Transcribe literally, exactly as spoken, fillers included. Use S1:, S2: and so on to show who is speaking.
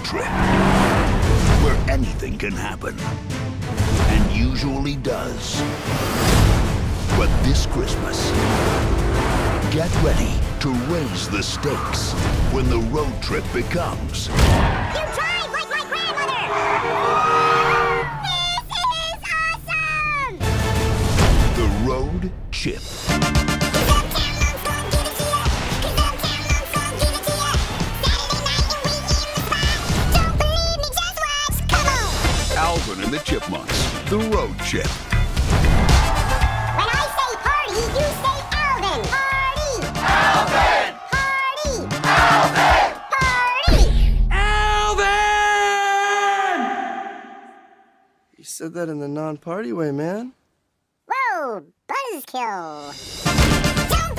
S1: trip, where anything can happen, and usually does. But this Christmas, get ready to raise the stakes when the road trip becomes...
S2: You drive like my grandmother! This is awesome!
S1: The Road Chip. Alvin and the Chipmunks, the Road Chip.
S2: When I say party, you say Alvin. Party! Alvin! Party! Alvin!
S3: Alvin! You said that in the non-party way, man.
S2: Whoa, buzzkill. Don't